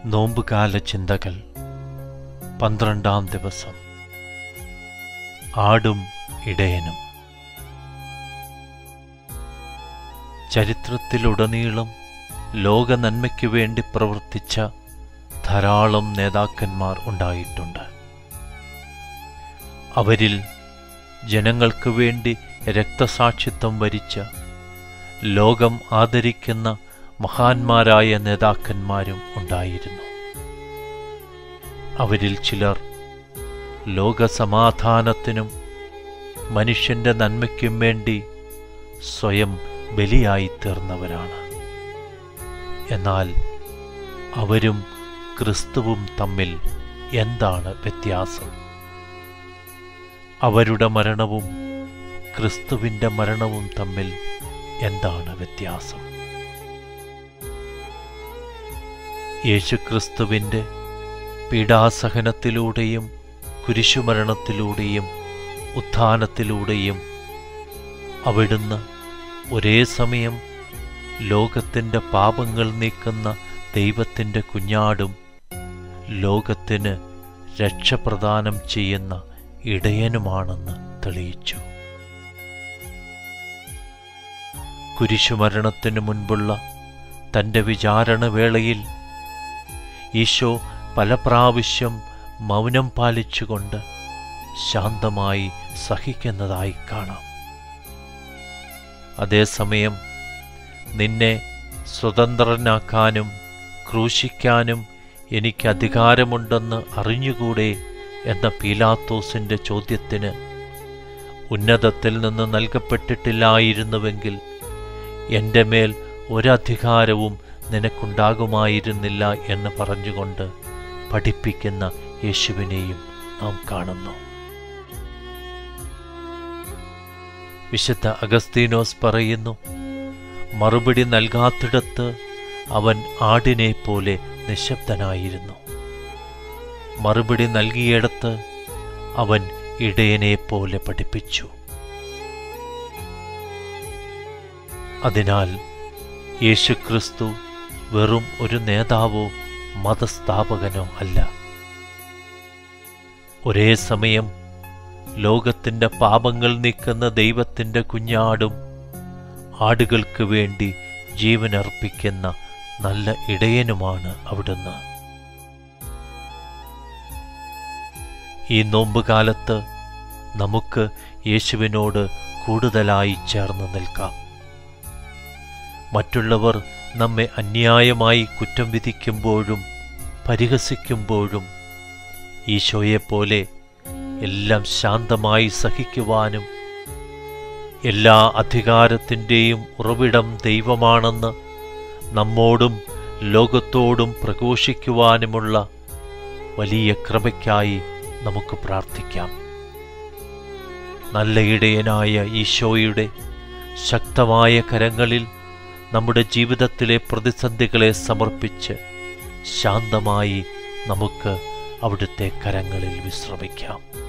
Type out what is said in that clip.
നോമ്പുകാല ചിന്തകൾ 12-ാം ദിവസം. ആടും ഇടയനും. ചരിത്രത്തിലുടനീളം ലോക നന്മയ്ക്കു വേണ്ടി പ്രവർത്തിച്ച ധാരാളം നേതാക്കന്മാർ ഉണ്ടായിട്ടുണ്ട്. അവരിൽ ജനങ്ങൾക്ക് വേണ്ടി രക്തസാക്ഷിത്വം വരിച്ച ലോകം ആദരിക്കുന്ന മഹാന്മാരായ നേതാക്കന്മാരും ഉണ്ടായിരുന്നു. അവരിൽ ചിലർ ലോകസമാധാനത്തിനും മനുഷ്യന്റെ നന്മയ്ക്കും വേണ്ടി സ്വയം ബലിയായി തീർന്നവരാണ്. എന്നാൽ അവരും ക്രിസ്തുവും തമ്മിൽ എന്താണ് വ്യത്യാസം? അവരുടെ മരണവും ക്രിസ്തുവിൻ്റെ മരണവും തമ്മിൽ എന്താണ് വ്യത്യാസം? യേശുക്രിസ്തുവിൻ്റെ പീഡാസഹനത്തിലൂടെയും കുരിശുമരണത്തിലൂടെയും ഉത്ഥാനത്തിലൂടെയും അവിടുന്ന് ഒരേ സമയം ലോകത്തിൻ്റെ പാപങ്ങൾ നീക്കുന്ന ദൈവത്തിൻ്റെ കുഞ്ഞാടും ലോകത്തിന് രക്ഷപ്രദാനം ചെയ്യുന്ന ഇടയനുമാണെന്ന് തെളിയിച്ചു. കുരിശുമരണത്തിനു മുൻപുള്ള തൻ്റെ വിചാരണവേളയിൽ ഈശോ പല പ്രാവശ്യം മൗനം പാലിച്ചുകൊണ്ട് ശാന്തമായി സഹിക്കുന്നതായി കാണാം. അതേസമയം നിന്നെ സ്വതന്ത്രനാക്കാനും ക്രൂശിക്കാനും എനിക്ക് അധികാരമുണ്ടെന്ന് അറിഞ്ഞുകൂടെ എന്ന പീലാത്തോസിൻ്റെ ചോദ്യത്തിന് ഉന്നതത്തിൽ നിന്ന് നൽകപ്പെട്ടിട്ടില്ലായിരുന്നുവെങ്കിൽ എൻ്റെ മേൽ ഒരധികാരവും നിനക്കുണ്ടാകുമായിരുന്നില്ല എന്ന് പറഞ്ഞുകൊണ്ട് പഠിപ്പിക്കുന്ന യേശുവിനെയും നാം കാണുന്നു. വിശുദ്ധ അഗസ്തീനോസ് പറയുന്നു, മറുപടി നൽകാത്തിടത്ത് അവൻ ആടിനെ പോലെ നിശബ്ദനായിരുന്നു. മറുപടി നൽകിയിടത്ത് അവൻ ഇടയനെ പോലെ പഠിപ്പിച്ചു. അതിനാൽ യേശുക്രിസ്തു വെറും ഒരു നേതാവോ മതസ്ഥാപകനോ അല്ല. ഒരേ സമയം ലോകത്തിൻ്റെ പാപങ്ങൾ നീക്കുന്ന ദൈവത്തിൻ്റെ കുഞ്ഞാടും ആടുകൾക്ക് വേണ്ടി ജീവനർപ്പിക്കുന്ന നല്ല ഇടയനുമാണ് അവിടുന്ന്. ഈ നോമ്പുകാലത്ത് നമുക്ക് യേശുവിനോട് കൂടുതലായി ചേർന്ന് നിൽക്കാം. മറ്റുള്ളവർ നമ്മെ അന്യായമായി കുറ്റം വിധിക്കുമ്പോഴും പരിഹസിക്കുമ്പോഴും ഈശോയെപ്പോലെ എല്ലാം ശാന്തമായി സഹിക്കുവാനും എല്ലാ അധികാരത്തിൻ്റെയും ഉറവിടം ദൈവമാണെന്ന് നമ്മോടും ലോകത്തോടും പ്രഘോഷിക്കുവാനുമുള്ള വലിയ കൃപയ്ക്കായി നമുക്ക് പ്രാർത്ഥിക്കാം. നല്ല ഇടയനായ ഈശോയുടെ ശക്തമായ കരങ്ങളിൽ നമ്മുടെ ജീവിതത്തിലെ പ്രതിസന്ധികളെ സമർപ്പിച്ച് ശാന്തമായി നമുക്ക് അവിടുത്തെ കരങ്ങളിൽ വിശ്രമിക്കാം.